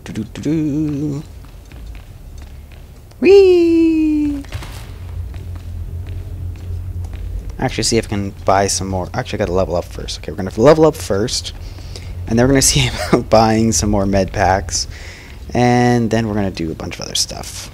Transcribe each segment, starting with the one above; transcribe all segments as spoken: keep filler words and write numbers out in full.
do do do do. Whee! Actually, see if I can buy some more. Actually, I gotta level up first. Okay, we're gonna level up first, and then we're gonna see about buying some more med packs, and then we're gonna do a bunch of other stuff.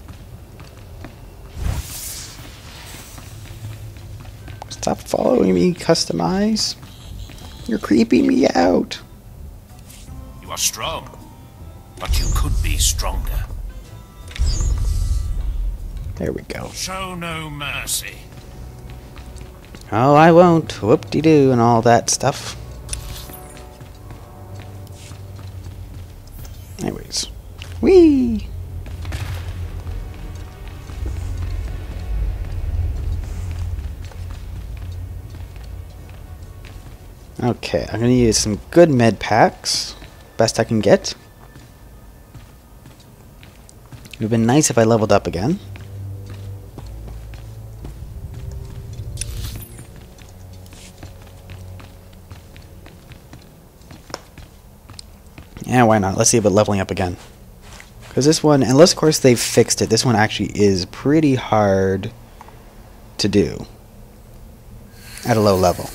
Stop following me, Customize. You're creeping me out. You are strong, but you could be stronger. There we go. Show no mercy. Oh, I won't. Whoop-de-doo and all that stuff. Anyways. Whee! Okay, I'm gonna use some good med packs. Best I can get. It would have been nice if I leveled up again. Yeah, why not? Let's see about leveling up again. Because this one, unless of course they've fixed it, this one actually is pretty hard to do at a low level.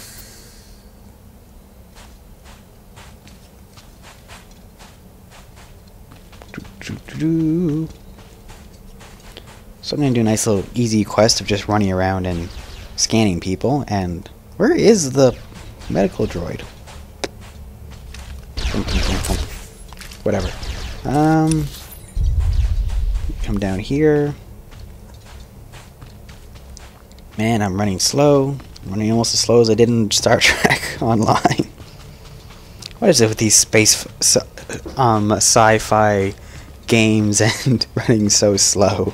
So I'm going to do a nice little easy quest of just running around and scanning people. And where is the medical droid? Whatever. Um, come down here. Man, I'm running slow. I'm running almost as slow as I did in Star Trek Online. What is it with these space, um, sci-fi games and running so slow?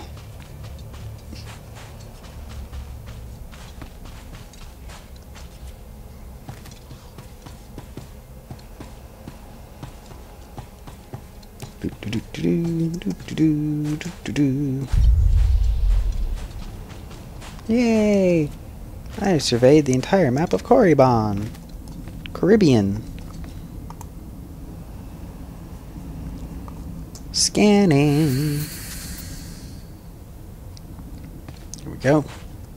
Do, do, do, do, do, do, do, do, do. Yay! I surveyed the entire map of Korriban. Caribbean. Scanning. Here we go.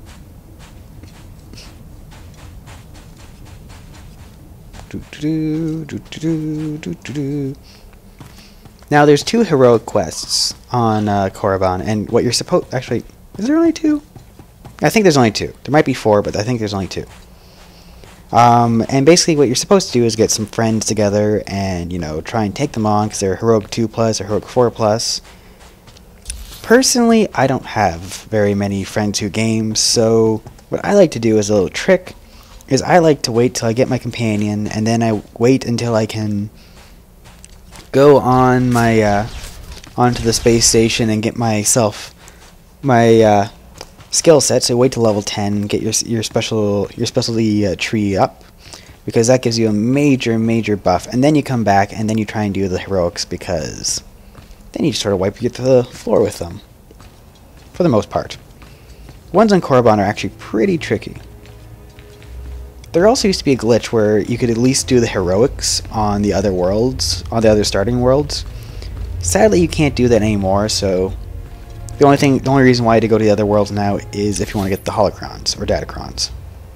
Do, do, do, do, do, do, do. Now, there's two heroic quests on uh, Korriban, and what you're supposed... Actually, is there only two? I think there's only two. There might be four, but I think there's only two. Um, and basically what you're supposed to do is get some friends together and, you know, try and take them on because they're heroic two plus or heroic four plus. Personally, I don't have very many friends who game, so what I like to do as a little trick is I like to wait till I get my companion, and then I wait until I can go on my, uh, onto the space station and get myself, my, uh, skill set. So wait till level ten, get your your special your specialty uh, tree up, because that gives you a major major buff, and then you come back and then you try and do the heroics, because then you just sort of wipe you to the floor with them for the most part. Ones on Korriban are actually pretty tricky. There also used to be a glitch where you could at least do the heroics on the other worlds, on the other starting worlds. Sadly, you can't do that anymore, so The only thing, the only reason why to go to the other worlds now is if you want to get the holocrons or datacrons.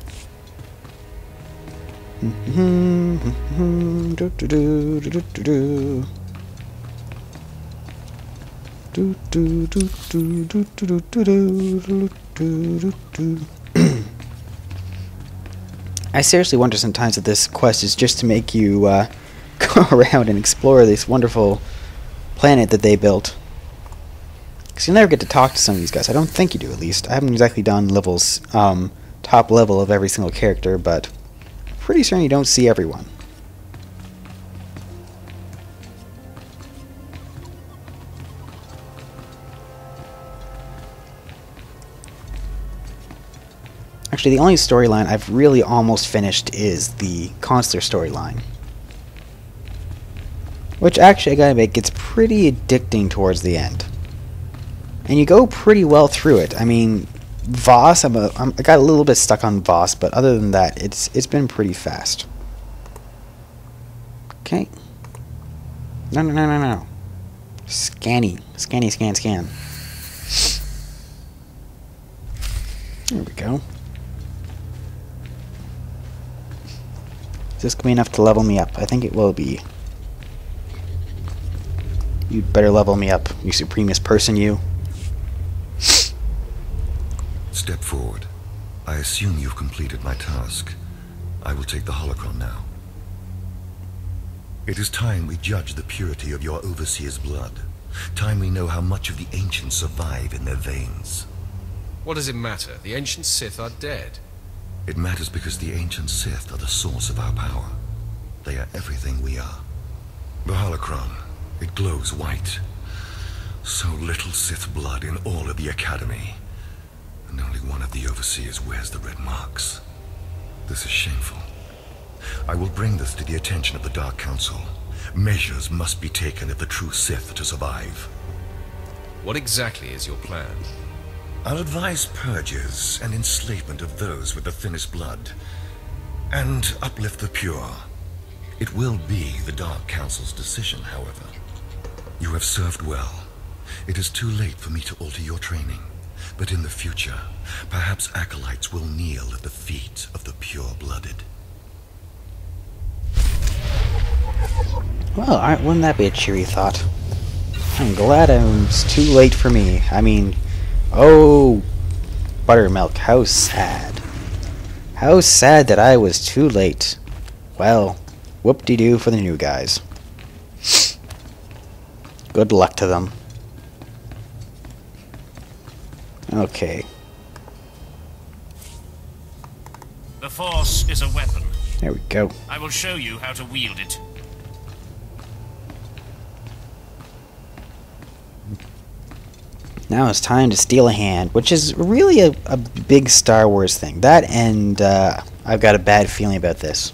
I seriously wonder sometimes if this quest is just to make you uh, go around and explore this wonderful planet that they built. Because you'll never get to talk to some of these guys. I don't think you do, at least. I haven't exactly done levels, um, top level of every single character, but pretty certain you don't see everyone. Actually, the only storyline I've really almost finished is the Consular storyline. Which, actually, I gotta admit, gets pretty addicting towards the end. And you go pretty well through it. I mean, Voss, I'm a, I'm, I got a little bit stuck on Voss, but other than that, it's it's been pretty fast. Okay. No, no, no, no, no. Scanny. Scanny, scan, scan. There we go. Is this going to be enough to level me up? I think it will be. You'd better level me up, you supremest person, you. Step forward. I assume you've completed my task. I will take the holocron now. It is time we judge the purity of your overseer's blood. Time we know how much of the ancients survive in their veins. What does it matter? The ancient Sith are dead. It matters because the ancient Sith are the source of our power. They are everything we are. The holocron, it glows white. So little Sith blood in all of the Academy. And only one of the overseers wears the red marks. This is shameful. I will bring this to the attention of the Dark Council. Measures must be taken if the true Sith are to survive. What exactly is your plan? I'll advise purges and enslavement of those with the thinnest blood, and uplift the pure. It will be the Dark Council's decision, however. You have served well. It is too late for me to alter your training, but in the future, perhaps acolytes will kneel at the feet of the pure-blooded. Well, aren't, wouldn't that be a cheery thought? I'm glad it's too late for me. I mean, oh, Buttermilk, how sad. How sad that I was too late. Well, whoop-de-doo for the new guys. Good luck to them. Okay. The Force is a weapon. There we go. I will show you how to wield it. Now it's time to steal a hand, which is really a, a big Star Wars thing. That and uh, I've got a bad feeling about this.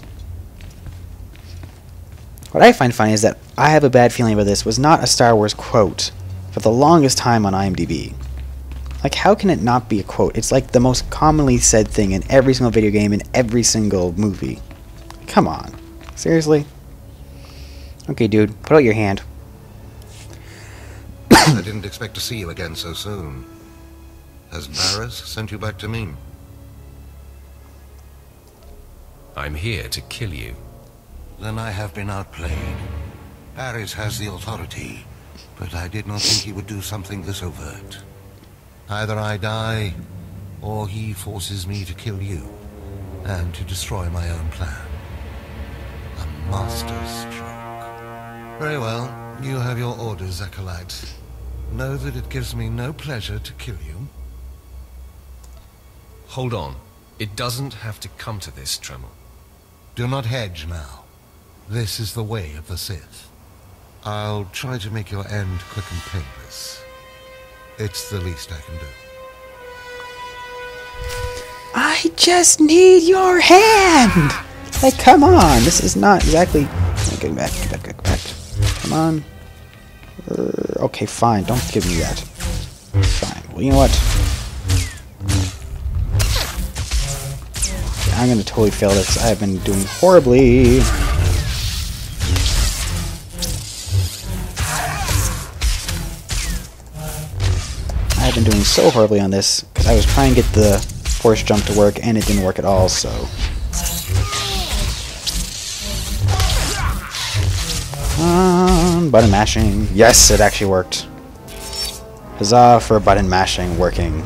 What I find funny is that I have a bad feeling about this was not a Star Wars quote for the longest time on IMDb. Like, how can it not be a quote? It's like the most commonly said thing in every single video game, in every single movie. Come on. Seriously? Okay, dude, put out your hand. I didn't expect to see you again so soon. Has Barris sent you back to me? I'm here to kill you. Then I have been outplayed. Barris has the authority, but I did not think he would do something this overt. Either I die, or he forces me to kill you, and to destroy my own plan. A master stroke. Very well, you have your orders, Acolyte. Know that it gives me no pleasure to kill you. Hold on. It doesn't have to come to this, Tremel. Do not hedge now. This is the way of the Sith. I'll try to make your end quick and painless. It's the least I can do. I just need your hand! Like, come on! This is not exactly... Get back, get back, get back. Come on. Uh, okay, fine. Don't give me that. Fine. Well, you know what? Okay, I'm gonna totally fail this. I have been doing horribly. I've been doing so horribly on this because I was trying to get the force jump to work and it didn't work at all, so... Um, button mashing. Yes, it actually worked. Huzzah for button mashing working.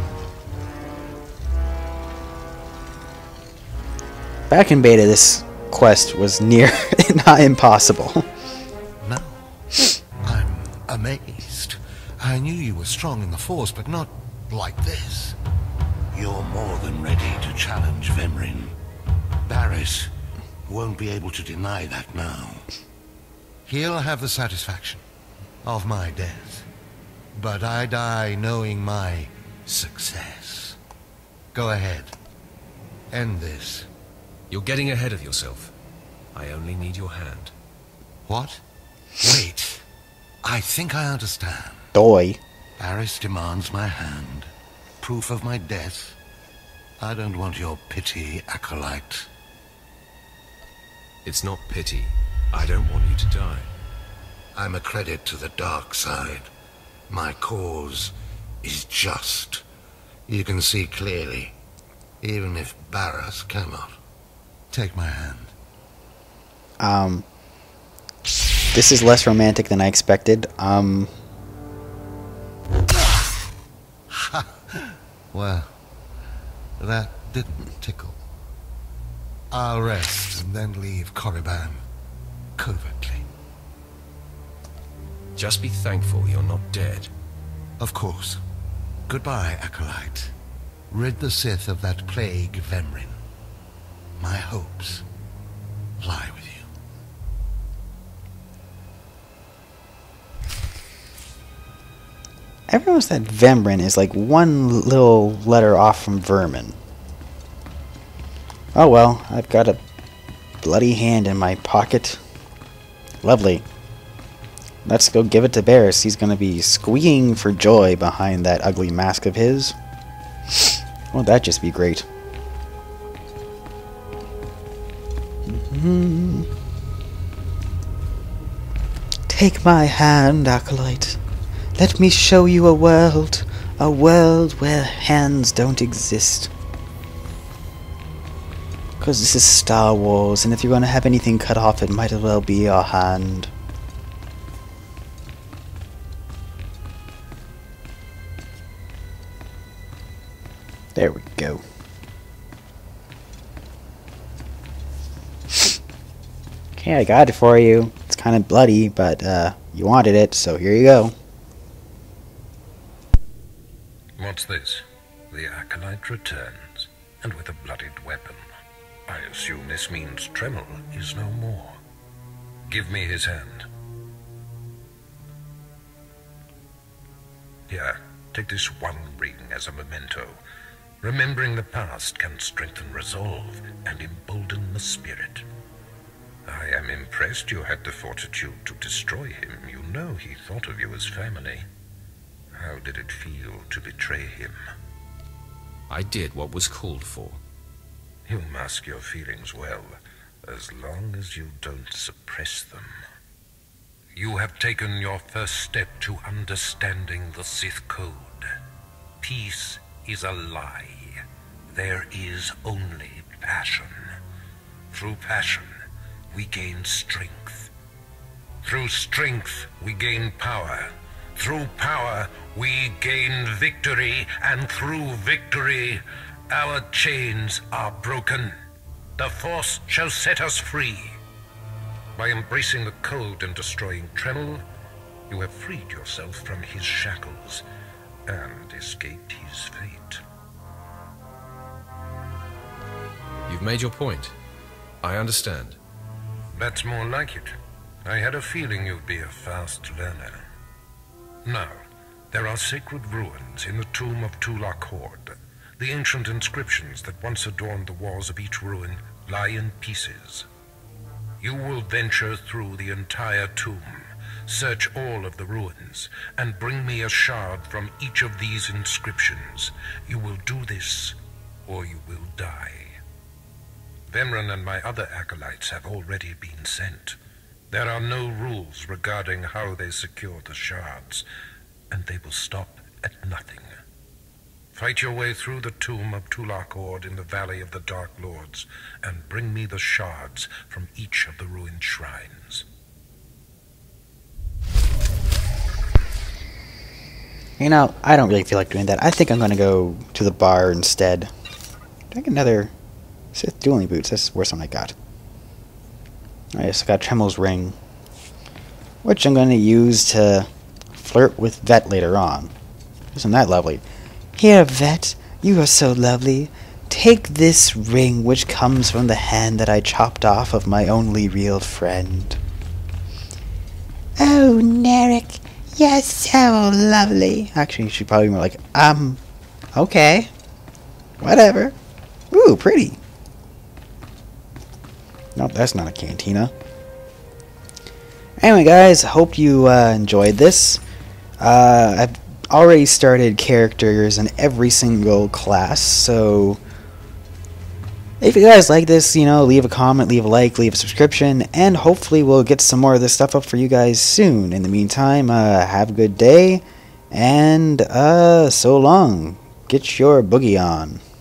Back in beta, this quest was near not impossible. No, I'm amazed. I knew you were strong in the Force, but not like this. You're more than ready to challenge Vemrin. Barris won't be able to deny that now. He'll have the satisfaction of my death, but I die knowing my success. Go ahead. End this. You're getting ahead of yourself. I only need your hand. What? Wait. I think I understand. Doi. Barris demands my hand. Proof of my death. I don't want your pity, Acolyte. It's not pity. I don't want you to die. I'm a credit to the dark side. My cause is just. You can see clearly, even if Barras cannot. Take my hand. Um, this is less romantic than I expected. Um, well, that didn't tickle. I'll rest and then leave Korriban covertly. Just be thankful you're not dead. Of course. Goodbye, Acolyte. Rid the Sith of that plague, Vemrin. My hopes lie with you. everyone knows that Vemrin is like one little letter off from vermin. Oh well, I've got a bloody hand in my pocket. Lovely. Let's go give it to Barris. He's going to be squeaking for joy behind that ugly mask of his. Won't that just be great? Mm-hmm. Take my hand, Acolyte. Let me show you a world. A world where hands don't exist. Because this is Star Wars, and if you're going to have anything cut off, it might as well be your hand. There we go. Okay, I got it for you. It's kind of bloody, but uh, you wanted it, so here you go. What's this? The Acolyte returns, and with a bloodied weapon. I assume this means Tremel is no more. Give me his hand. Here, take this one ring as a memento. Remembering the past can strengthen resolve and embolden the spirit. I am impressed you had the fortitude to destroy him. You know he thought of you as family. How did it feel to betray him? I did what was called for. You mask your feelings well, as long as you don't suppress them. You have taken your first step to understanding the Sith Code. Peace is a lie. There is only passion. Through passion, we gain strength. Through strength, we gain power. Through power, we gain victory. And through victory, our chains are broken. The Force shall set us free. By embracing the code and destroying Tremel, you have freed yourself from his shackles and escaped his fate. You've made your point. I understand. That's more like it. I had a feeling you'd be a fast learner. Now, there are sacred ruins in the tomb of Tulak Horde. The ancient inscriptions that once adorned the walls of each ruin lie in pieces. You will venture through the entire tomb, search all of the ruins, and bring me a shard from each of these inscriptions. You will do this, or you will die. Vemrin and my other acolytes have already been sent. There are no rules regarding how they secure the shards, and they will stop at nothing. Fight your way through the tomb of Tulak Horde in the Valley of the Dark Lords, and bring me the shards from each of the ruined shrines. You know, I don't really feel like doing that. I think I'm going to go to the bar instead. Take another Sith dueling boots. That's the worst one I got. I just got Tremel's ring, which I'm going to use to flirt with Vet later on. Isn't that lovely? Here, Vet, you are so lovely. Take this ring, which comes from the hand that I chopped off of my only real friend. Oh, Narek, you're so lovely. Actually, she'd probably be more like, um, okay, whatever. Ooh, pretty. Nope, that's not a cantina. Anyway, guys, hope you uh, enjoyed this. Uh, I've already started characters in every single class, so If you guys like this, you know, leave a comment, leave a like, leave a subscription, and hopefully we'll get some more of this stuff up for you guys soon. In the meantime, uh, have a good day, and uh, so long. Get your boogie on.